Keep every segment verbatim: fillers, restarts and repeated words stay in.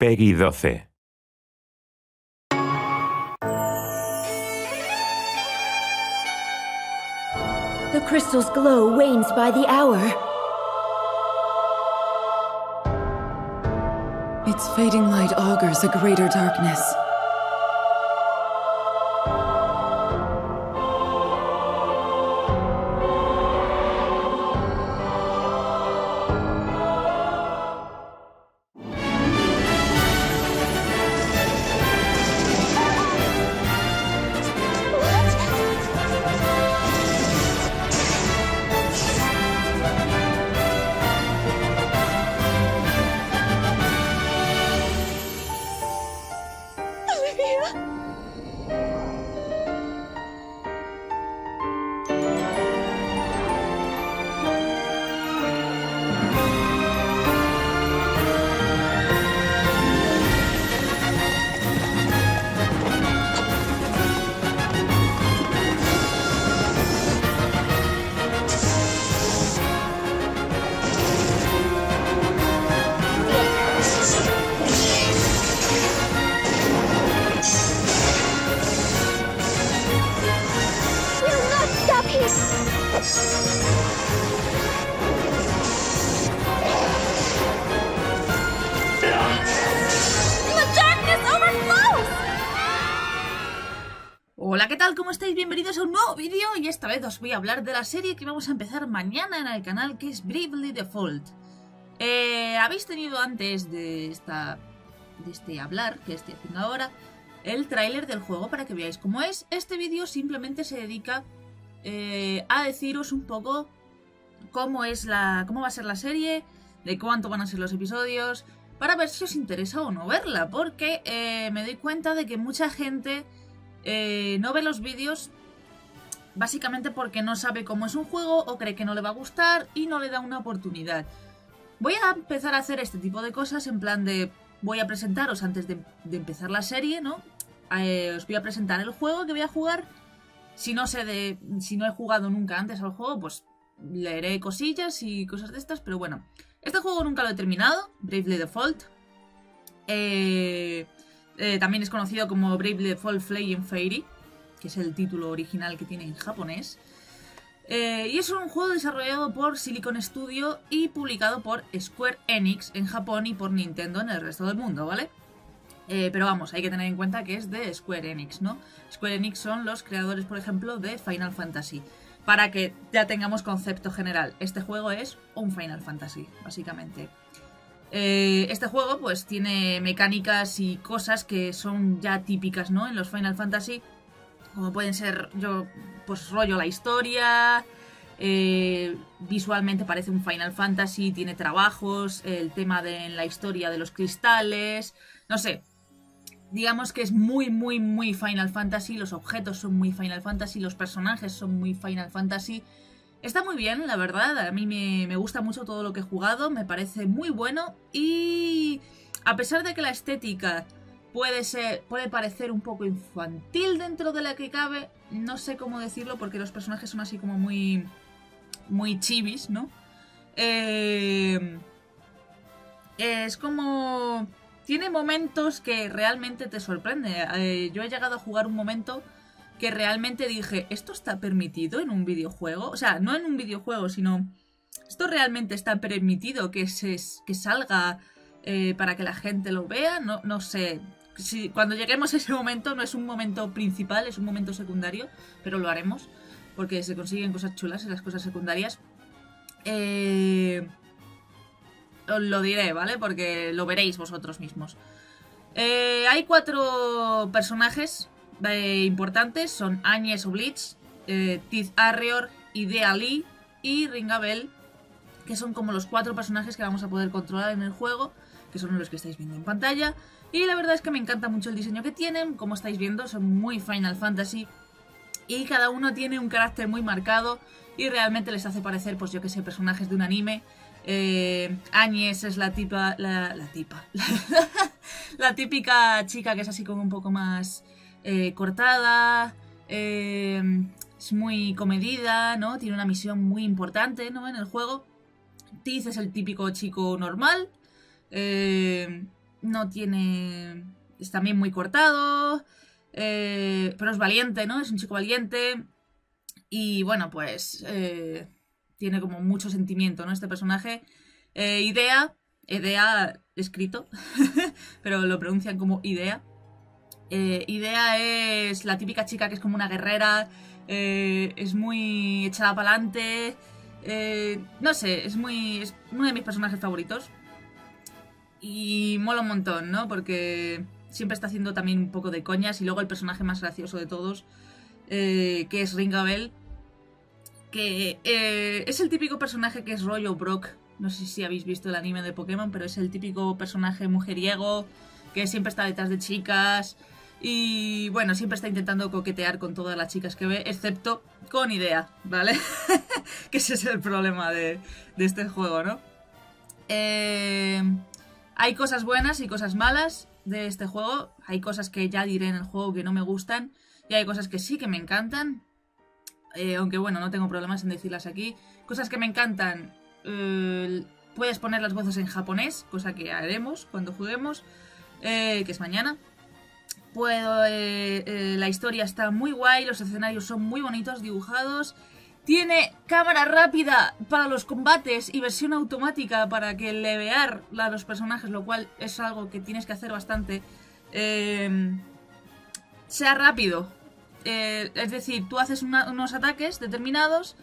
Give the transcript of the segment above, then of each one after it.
Peggy doce. The crystal's glow wanes by the hour. Its fading light augurs a greater darkness. Hola, ¿qué tal? ¿Cómo estáis? Bienvenidos a un nuevo vídeo y esta vez os voy a hablar de la serie que vamos a empezar mañana en el canal, que es Bravely Default. Eh, Habéis tenido antes de, esta, de este hablar que estoy haciendo ahora el tráiler del juego para que veáis cómo es. Este vídeo simplemente se dedica eh, a deciros un poco cómo, es la, cómo va a ser la serie, de cuánto van a ser los episodios, para ver si os interesa o no verla, porque eh, me doy cuenta de que mucha gente eh, no ve los vídeos básicamente porque no sabe cómo es un juego o cree que no le va a gustar y no le da una oportunidad. Voy a empezar a hacer este tipo de cosas en plan de... Voy a presentaros antes de, de empezar la serie, ¿no? Eh, os voy a presentar el juego que voy a jugar. Si no sé de... Si no he jugado nunca antes al juego, pues leeré cosillas y cosas de estas, pero bueno. Este juego nunca lo he terminado, Bravely Default. Eh, eh, también es conocido como Bravely Default Flying Fairy, que es el título original que tiene en japonés. Eh, y es un juego desarrollado por Silicon Studio y publicado por Square Enix en Japón y por Nintendo en el resto del mundo, ¿vale? Eh, pero vamos, hay que tener en cuenta que es de Square Enix, ¿no? Square Enix son los creadores, por ejemplo, de Final Fantasy. Para que ya tengamos concepto general, este juego es un Final Fantasy, básicamente. Eh, este juego, pues, tiene mecánicas y cosas que son ya típicas, ¿no? En los Final Fantasy, como pueden ser, yo, pues, rollo la historia, eh, visualmente parece un Final Fantasy, tiene trabajos, el tema de en la historia de los cristales, no sé. Digamos que es muy, muy, muy Final Fantasy, los objetos son muy Final Fantasy, los personajes son muy Final Fantasy. Está muy bien, la verdad, a mí me, me gusta mucho todo lo que he jugado, me parece muy bueno y a pesar de que la estética puede ser, puede parecer un poco infantil dentro de la que cabe, no sé cómo decirlo porque los personajes son así como muy, muy chivis, ¿no? Eh, es como... Tiene momentos que realmente te sorprende. Eh, yo he llegado a jugar un momento que realmente dije, ¿esto está permitido en un videojuego? O sea, no en un videojuego, sino... ¿Esto realmente está permitido que, se, que salga eh, para que la gente lo vea? No, no sé. Si, cuando lleguemos a ese momento, no es un momento principal, es un momento secundario, pero lo haremos, porque se consiguen cosas chulas en las cosas secundarias. Eh... Os lo diré, ¿vale? Porque lo veréis vosotros mismos. Eh, hay cuatro personajes eh, importantes. Son Agnes Oblige, eh, Tiz Arreor, Idea Lee y Ringabel, que son como los cuatro personajes que vamos a poder controlar en el juego, que son los que estáis viendo en pantalla. Y la verdad es que me encanta mucho el diseño que tienen. Como estáis viendo, son muy Final Fantasy. Y cada uno tiene un carácter muy marcado y realmente les hace parecer, pues yo que sé, personajes de un anime. Eh, Agnes es la tipa, la, la tipa, la típica chica que es así como un poco más eh, cortada, eh, es muy comedida, ¿no? Tiene una misión muy importante, ¿no? En el juego. Tiz es el típico chico normal, eh, no tiene... es también muy cortado, eh, pero es valiente, ¿no? Es un chico valiente y bueno, pues eh, tiene como mucho sentimiento, ¿no? Este personaje. Eh, Idea, Idea escrito, pero lo pronuncian como Idea. Eh, Idea es la típica chica que es como una guerrera, eh, es muy echada para adelante, eh, no sé, es muy es uno de mis personajes favoritos y mola un montón, ¿no? Porque siempre está haciendo también un poco de coñas y luego el personaje más gracioso de todos, eh, que es Ringabel, que eh, es el típico personaje que es rollo Brock. No sé si habéis visto el anime de Pokémon, pero es el típico personaje mujeriego que siempre está detrás de chicas y, bueno, siempre está intentando coquetear con todas las chicas que ve, excepto con Idea, ¿vale? Que ese es el problema de, de este juego, ¿no? Eh, hay cosas buenas y cosas malas de este juego. Hay cosas que ya diré en el juego que no me gustan y hay cosas que sí que me encantan. Eh, aunque, bueno, no tengo problemas en decirlas aquí. Cosas que me encantan... Uh, puedes poner las voces en japonés, cosa que haremos cuando juguemos, eh, que es mañana. Puedo, eh, eh, la historia está muy guay, los escenarios son muy bonitos, dibujados. Tiene cámara rápida para los combates y versión automática para que levear a los personajes, lo cual es algo que tienes que hacer bastante. Eh, sea rápido, eh, es decir, tú haces una, unos ataques determinados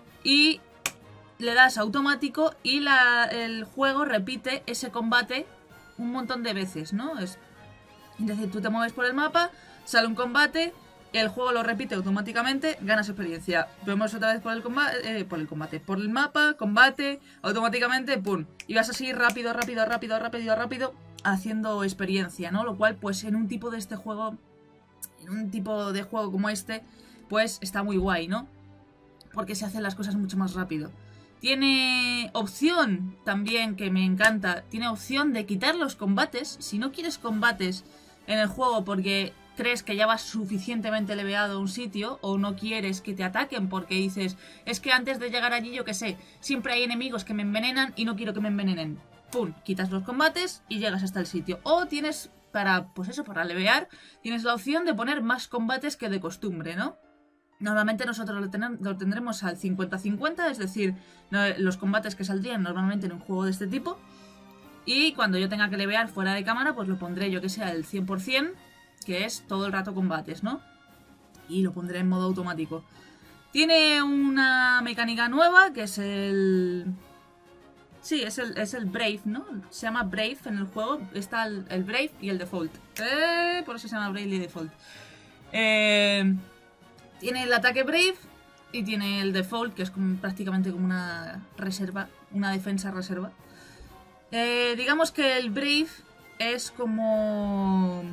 y le das automático y la, el juego repite ese combate un montón de veces, ¿no? Es, es decir, tú te mueves por el mapa, sale un combate, el juego lo repite automáticamente, ganas experiencia. Vemos otra vez por el combate, eh, por el combate, por el mapa, combate, automáticamente, pum. Y vas así rápido, rápido, rápido, rápido, rápido, haciendo experiencia, ¿no? Lo cual, pues en un tipo de este juego, en un tipo de juego como este, pues está muy guay, ¿no? Porque se hacen las cosas mucho más rápido. Tiene opción también, que me encanta, tiene opción de quitar los combates. Si no quieres combates en el juego porque crees que ya vas suficientemente leveado a un sitio o no quieres que te ataquen porque dices, es que antes de llegar allí, yo qué sé, siempre hay enemigos que me envenenan y no quiero que me envenenen. Pum, quitas los combates y llegas hasta el sitio. O tienes, para, pues eso, para levear, tienes la opción de poner más combates que de costumbre, ¿no? Normalmente nosotros lo, ten lo tendremos al cincuenta cincuenta, es decir, no, los combates que saldrían normalmente en un juego de este tipo. Y cuando yo tenga que levear fuera de cámara, pues lo pondré yo que sea el cien por cien, que es todo el rato combates, ¿no? Y lo pondré en modo automático. Tiene una mecánica nueva, que es el... Sí, es el, es el Brave, ¿no? Se llama Brave en el juego. Está el, el Brave y el Default. Eh, por eso se llama Brave y Default. Eh... Tiene el ataque Brave y tiene el Default, que es como, prácticamente como una reserva, una defensa reserva. Eh, digamos que el Brave es como,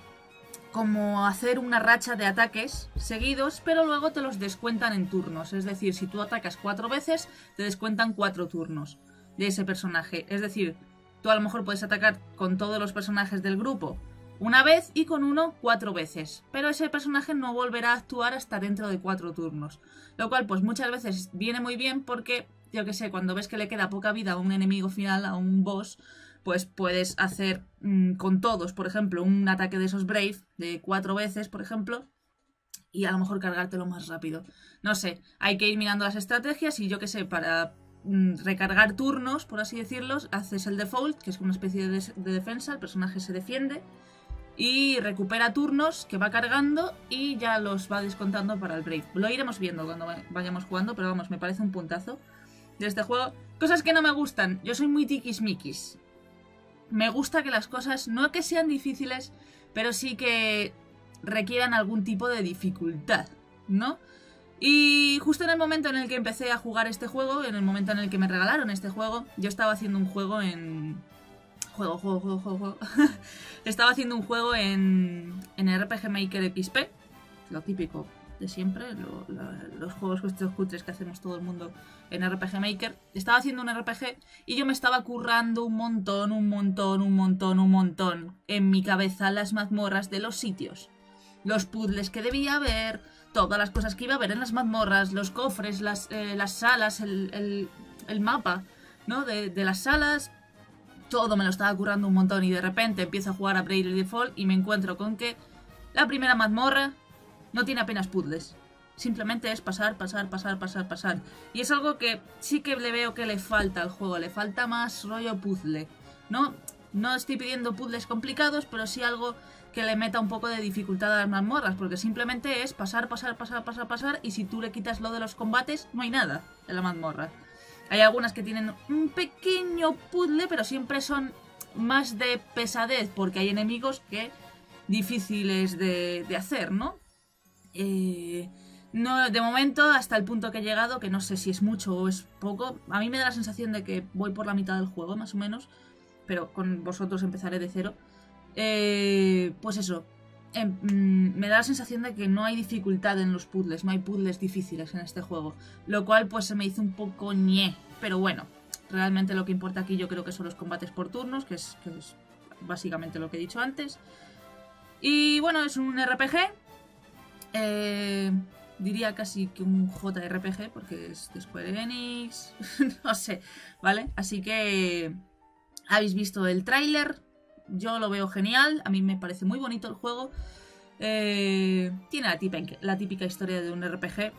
como hacer una racha de ataques seguidos, pero luego te los descuentan en turnos. Es decir, si tú atacas cuatro veces, te descuentan cuatro turnos de ese personaje. Es decir, tú a lo mejor puedes atacar con todos los personajes del grupo una vez y con uno cuatro veces, pero ese personaje no volverá a actuar hasta dentro de cuatro turnos, lo cual pues muchas veces viene muy bien porque, yo que sé, cuando ves que le queda poca vida a un enemigo final, a un boss, pues puedes hacer mmm, con todos, por ejemplo, un ataque de esos Brave de cuatro veces, por ejemplo, y a lo mejor cargártelo más rápido. No sé, hay que ir mirando las estrategias y yo que sé, para mmm, recargar turnos, por así decirlo, haces el Default, que es una especie de, de defensa, el personaje se defiende y recupera turnos que va cargando y ya los va descontando para el Brave. Lo iremos viendo cuando vayamos jugando, pero vamos, me parece un puntazo de este juego. Cosas que no me gustan. Yo soy muy tiquismiquis. Me gusta que las cosas, no que sean difíciles, pero sí que requieran algún tipo de dificultad, ¿no? Y justo en el momento en el que empecé a jugar este juego, en el momento en el que me regalaron este juego, yo estaba haciendo un juego en... Juego, juego, juego, juego, juego. Estaba haciendo un juego en, en R P G Maker X P, lo típico de siempre, lo, lo, los juegos estos cutres que hacemos todo el mundo en R P G Maker. Estaba haciendo un R P G y yo me estaba currando un montón, un montón, un montón, un montón en mi cabeza las mazmorras de los sitios, los puzzles que debía haber, todas las cosas que iba a haber en las mazmorras, los cofres, las, eh, las salas, el, el, el mapa, ¿no? de, de las salas. todo me lo estaba currando un montón y de repente empiezo a jugar a Bravely Default y me encuentro con que la primera mazmorra no tiene apenas puzzles. Simplemente es pasar, pasar, pasar, pasar, pasar. Y es algo que sí que le veo que le falta al juego, le falta más rollo puzzle, ¿no? No estoy pidiendo puzzles complicados, pero sí algo que le meta un poco de dificultad a las mazmorras, porque simplemente es pasar, pasar, pasar, pasar, pasar, y si tú le quitas lo de los combates, no hay nada en la mazmorra. Hay algunas que tienen un pequeño puzzle, pero siempre son más de pesadez, porque hay enemigos que difíciles de, de hacer, ¿no? Eh... No, de momento, hasta el punto que he llegado, que no sé si es mucho o es poco, a mí me da la sensación de que voy por la mitad del juego, más o menos, pero con vosotros empezaré de cero. Eh, pues eso, eh, me da la sensación de que no hay dificultad en los puzzles, no hay puzzles difíciles en este juego, lo cual pues se me hizo un poco ñe, pero bueno, realmente lo que importa aquí yo creo que son los combates por turnos, que es, que es básicamente lo que he dicho antes. Y bueno, es un R P G, eh... diría casi que un J R P G, porque es de Square Enix, no sé, ¿vale? Así que habéis visto el tráiler, yo lo veo genial, a mí me parece muy bonito el juego, eh, tiene la típica, la típica historia de un R P G,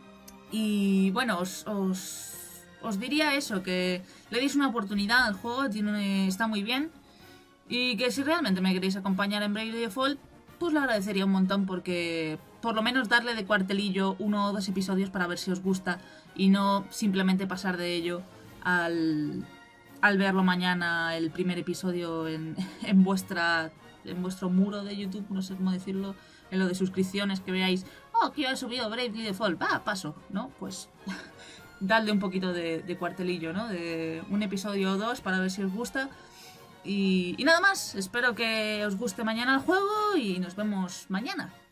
y bueno, os, os, os diría eso, que le deis una oportunidad al juego, tiene, está muy bien, y que si realmente me queréis acompañar en Bravely Default, pues lo agradecería un montón, porque por lo menos darle de cuartelillo uno o dos episodios para ver si os gusta y no simplemente pasar de ello al, al verlo mañana el primer episodio en, en, vuestra, en vuestro muro de YouTube, no sé cómo decirlo, en lo de suscripciones, que veáis, oh, que yo he subido Bravely Default, va, paso, ¿no? Pues dadle un poquito de, de cuartelillo, ¿no? De un episodio o dos para ver si os gusta. Y, y nada más, espero que os guste mañana el juego y nos vemos mañana.